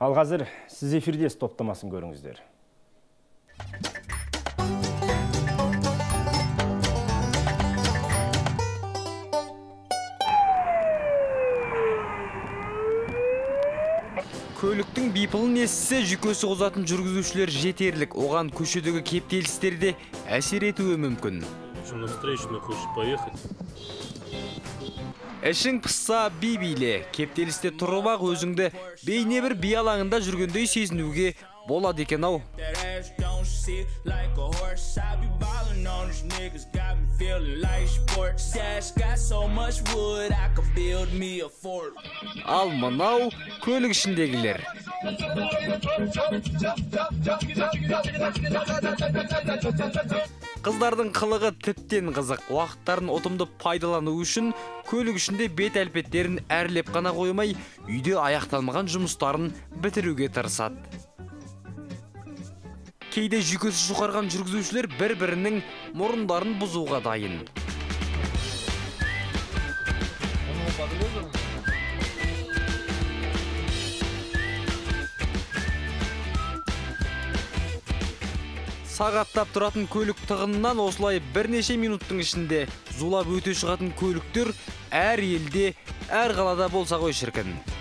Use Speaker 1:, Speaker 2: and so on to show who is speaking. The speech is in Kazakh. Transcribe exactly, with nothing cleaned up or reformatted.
Speaker 1: Ал қазір сіз эфирде топтамасын көріңіздер.
Speaker 2: Көліктің бипылын естісе, жүкөсі қозатын жүргізушілер жетерлік, оған көшедегі кептелістер де әсер етуі мүмкін.
Speaker 3: На встречную хочешь поехать?
Speaker 2: Ішің пысса би-биле, кептелісте тұрып ақ өзіңді бейне бір би алаңында жүргендей сезінуге болады екен ау. Ал мынау көлік ішіндегілер. Қыздардың қылығы тіптен қызық. Уақыттарын ұтымды пайдалану үшін көлік ішінде бет әлпеттерін әрлеп қана қоймай, үйде аяқталмаған жұмыстарын бітіруге тырысады. Кейде жүкесі жұқарған жүргізушілер бір-бірінің мұрындарын бұзуға дайын. Сағаттап тұратын көлік тығынынан осылай бірнеше минуттың ішінде зулап өте шығатын көліктер әр елде, әр қалада болса ғой шіркін.